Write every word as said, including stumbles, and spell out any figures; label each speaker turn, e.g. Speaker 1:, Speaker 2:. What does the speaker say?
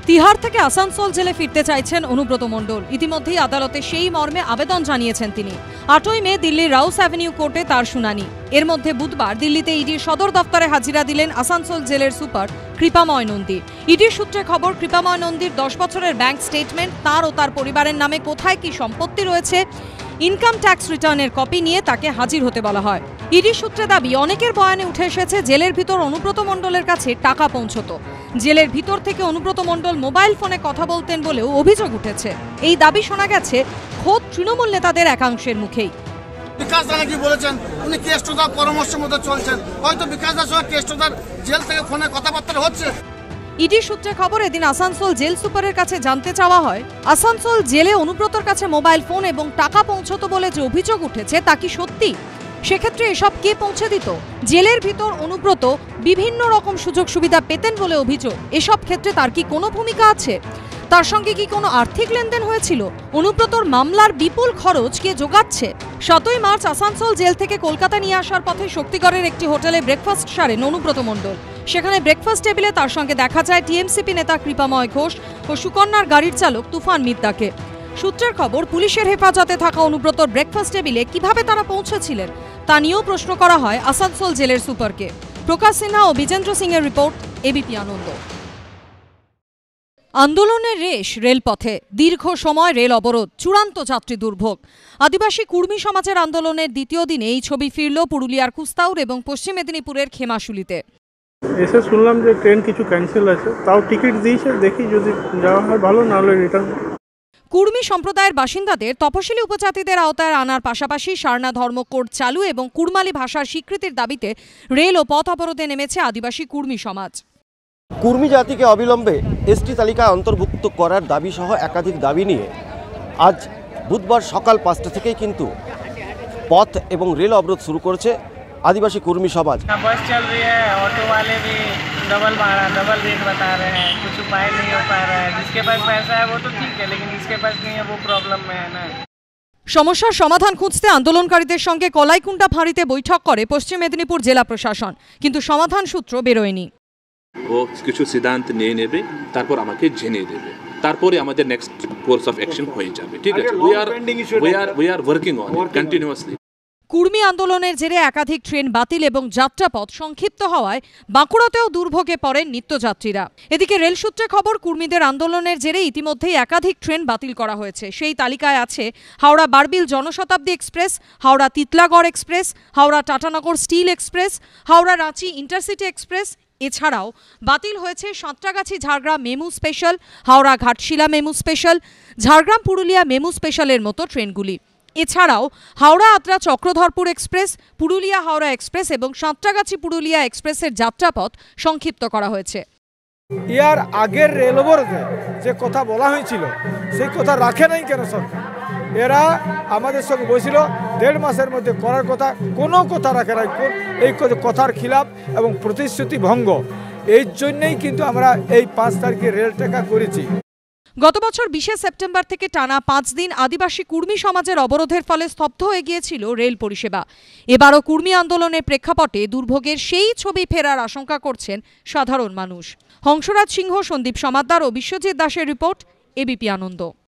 Speaker 1: তিহার থেকে আসানসোল জেলে ফিরতে চাইছেন অনুব্রত মণ্ডল। ইতিমধ্যেই আদালতে সেই মর্মে আবেদন জানিয়েছেন তিনি। আটই মে দিল্লির রাউস অ্যাভিনিউ কোর্টে তার শুনানি। এর মধ্যে বুধবার দিল্লিতে ইডির সদর দফতরে হাজিরা দিলেন আসানসোল জেলের সুপার কৃপাময় নন্দী। ইডির সূত্রে খবর, কৃপাময় নন্দীর দশ বছরের ব্যাংক স্টেটমেন্ট, তার ও তার পরিবারের নামে কোথায় কি সম্পত্তি রয়েছে, ইনকাম ট্যাক্স রিটার্নের কপি নিয়ে তাকে হাজির হতে বলা হয়। ইডির সূত্রে দাবি, অনেকের বয়ানে উঠে এসেছে জেলের ভিতর অনুব্রত মণ্ডলের কাছে টাকা পৌঁছত। জেলের ভিতর থেকে অনুব্রত মণ্ডল মোবাইল ফোনে কথা বলতেন বলেও অভিযোগ উঠেছে। এই দাবি শোনা গেছে খোদ তৃণমূল নেতাদের একাংশের মুখেই।
Speaker 2: বিকাশ দা নাকি বলেছেন উনি কেষ্টদার পরামর্শের মধ্যে চলছেন, হয়তো বিকাশ দার সঙ্গে কেষ্টদার জেল থেকে ফোনে কথাবার্তা হচ্ছে।
Speaker 1: ইডি সূত্রে খবর, এদিন আসানসোল জেল সুপারের কাছে জানতে চাওয়া হয়, আসানসোল জেলে অনুব্রতর কাছে মোবাইল ফোন এবং টাকা পৌঁছত বলে যে অভিযোগ উঠেছে তা কি সত্যি? সেক্ষেত্রে এসব কে পৌঁছে দিত? জেলের ভিতর অনুব্রত বিভিন্ন রকম সুযোগ সুবিধা পেতেন বলে অভিযোগ। এসব ক্ষেত্রে তার কি কোনো ভূমিকা আছে? তার সঙ্গে কি কোনো আর্থিক লেনদেন হয়েছিল? অনুব্রতর মামলার বিপুল খরচ কে যোগাচ্ছে? সাতই মার্চ আসানসোল জেল থেকে কলকাতা নিয়ে আসার পথে শক্তিগড়ের একটি হোটেলে ব্রেকফাস্ট সারেন অনুব্রত মণ্ডল। সেখানে ব্রেকফাস্ট টেবিলে তার সঙ্গে দেখা যায় টিএমসিপি নেতা কৃপাময় ঘোষ ও সুকন্যার গাড়ির চালক তুফান মিদ্দাকে। সূত্রের খবর, পুলিশের হেফাজতে থাকা অনুব্রতর ব্রেকফাস্ট টেবিলে কিভাবে তারা পৌঁছেছিলেন তা নিয়েও প্রশ্ন করা হয় আসানসোল জেলের সুপারকে। প্রকাশ সিনহা ও বিজেন্দ্র সিং এর রিপোর্ট, এবিপি আনন্দ। আন্দোলনের রেশ রেলপথে, দীর্ঘ সময় রেল অবরোধ, চূড়ান্ত যাত্রী দুর্ভোগ। আদিবাসী কুর্মী সমাজের আন্দোলনের দ্বিতীয় দিনে এই ছবি ফিরল পুরুলিয়ার কুস্তাউর এবং পশ্চিম মেদিনীপুরের খেমাশুলিতে।
Speaker 3: এসে শুনলাম যে ট্রেন কিছু ক্যান্সেল আছে, তাও টিকিট দিয়েছে, দেখি যদি যাওয়া হয় ভালো, না হলে রিটার্ন।
Speaker 1: কুর্মী সম্প্রদায়ের বাসিন্দাদের তপশিলি উপজাতিদের আওতায় আনার পাশাপাশি সারনা ধর্ম কোড চালু এবং কুড়মালি ভাষার স্বীকৃতির দাবিতে রেল ও পথ অবরোধে নেমেছে আদিবাসী কুর্মী সমাজ।
Speaker 4: কুর্মী জাতিকে অবিলম্বে এসটি তালিকায় অন্তর্ভুক্ত করার দাবি সহ একাধিক দাবি নিয়ে আজ বুধবার সকাল পাঁচটা থেকেই কিন্তু পথ এবং রেল অবরোধ শুরু করেছে आदिवासी कुर्मी समाज।
Speaker 5: बस चल रही है, ऑटो वाले भी डबल भाड़ा डबल रेट बता रहे हैं, कुछ उपाय नहीं हो पा रहा है। जिसके पास पैसा है वो तो ठीक है, लेकिन जिसके पास नहीं है वो प्रॉब्लम में है ना।
Speaker 1: সমস্যার সমাধান খুঁজতে আন্দোলনকারীদের সঙ্গে কলাইকুণ্ডা ফাঁড়িতে বৈঠক করে পশ্চিম মেদিনীপুর জেলা প্রশাসন, কিন্তু সমাধান সূত্র বেরোয়নি।
Speaker 6: ও কিছু সিদ্ধান্ত নিয়ে নেবে, তারপর আমাকে জেনে দেবে, তারপরে আমাদের নেক্সট কোর্স অফ অ্যাকশন হয়ে যাবে। ঠিক আছে, we are we are we are working on it continuously.
Speaker 1: Kurmi আন্দোলনের জেরে একাধিক ট্রেন বাতিল এবং যাত্রাপথ সংক্ষিপ্ত হওয়ায় বাঁকুড়াতেও দুর্ভোগে পড়েন নিত্যযাত্রীরা। এদিকে রেল সূত্রে খবর, কুর্মীদের আন্দোলনের জেরে ইতিমধ্যেই একাধিক ট্রেন বাতিল করা হয়েছে। সেই তালিকায় আছে Howrah Barbil Janshatabdi express, Howrah Titlagarh express, Howrah Tatanagar steel express, Howrah Ranchi intercity express. এছাড়াও বাতিল হয়েছে Santragachi Jhargram MEMU special, Howrah Ghatshila MEMU special, Jhargram Purulia MEMU স্পেশালের মতো ট্রেনগুলি। এছাড়াও হাওড়া আদ্রা চক্রধরপুর এক্সপ্রেস, পুরুলিয়া হাওড়া এক্সপ্রেস এবং সাঁতরাগাছি পুরুলিয়া এক্সপ্রেসের যাত্রাপথ সংক্ষিপ্ত করা হয়েছে।
Speaker 7: ইয়ার আগের রেল অবরোধে যে কথা বলা হয়েছিল সেই কথা রাখে নাই কেন সরকার? এরা আমাদের সঙ্গে বসেছিল, দেড় মাসের মধ্যে করার কথা কোনো কথা রাখে নাই। এই কথার খিলাফ এবং প্রতিশ্রুতি ভঙ্গ, এই জন্যই কিন্তু আমরা এই পাঁচ তারিখে রেল টেকা করেছি।
Speaker 1: গত বছর বিশে সেপ্টেম্বর থেকে টানা পাঁচ দিন আদিবাসী কুর্মী সমাজের অবরোধের ফলে স্তব্ধ হয়ে গিয়েছিল রেল পরিষেবা। এবারও কুর্মী আন্দোলনের প্রেক্ষাপটে দুর্ভোগের সেই ছবি ফেরার আশঙ্কা করছেন সাধারণ মানুষ। হংসরাজ সিংহ, সন্দীপ সমাদ্দার ও বিশ্বজিৎ দাসের রিপোর্ট, এবিপি আনন্দ।